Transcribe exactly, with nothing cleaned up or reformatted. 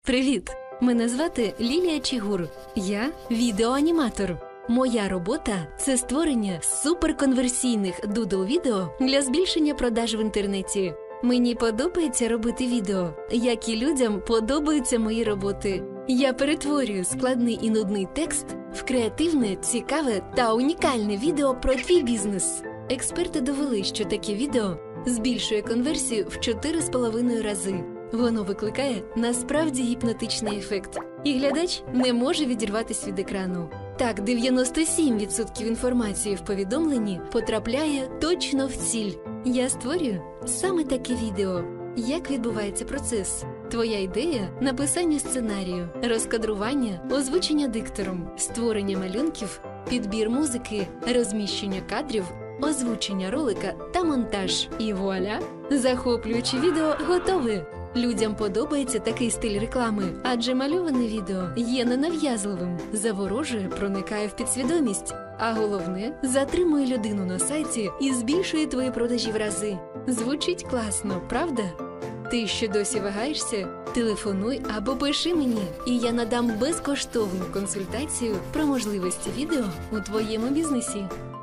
Привіт! Мене звати Лілія Чигур. Я відеоаніматор. Моя робота – це створення суперконверсійних дудл-відео для збільшення продаж в інтернеті. Мені подобається робити відео, як і людям подобаються мої роботи. Я перетворюю складний і нудний текст в креативне, цікаве та унікальне відео про твій бізнес. Експерти довели, що таке відео збільшує конверсію в чотири з половиною рази. Воно викликає насправді гіпнотичний ефект. І глядач не може відірватися від екрану. Так, дев'яносто сім відсотків інформації в повідомленні потрапляє точно в ціль. Я створюю саме таке відео. Як відбувається процес? Твоя ідея – написання сценарію, розкадрування, озвучення диктором, створення малюнків, підбір музики, розміщення кадрів, озвучення ролика та монтаж. І вуаля! Захоплююче відео готове! Людям подобається такий стиль реклами, адже мальоване відео є ненав'язливим, заворожує, проникає в підсвідомість, а головне – затримує людину на сайті і збільшує твої продажі в рази. Звучить класно, правда? Ти ще досі вагаєшся? Телефонуй або пиши мені, і я надам безкоштовну консультацію про можливості відео у твоєму бізнесі.